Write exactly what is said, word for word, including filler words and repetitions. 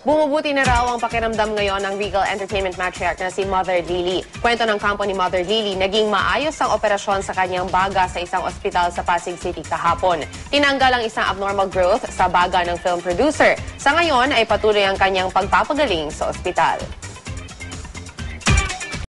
Bumubuti na raw ang pakiramdam ngayon ng Regal Entertainment matriarch na si Mother Lily. Kwento ng kampo ni Mother Lily, naging maayos ang operasyon sa kanyang baga sa isang ospital sa Pasig City kahapon. Tinanggal ang isang abnormal growth sa baga ng film producer. Sa ngayon ay patuloy ang kanyang pagpapagaling sa ospital.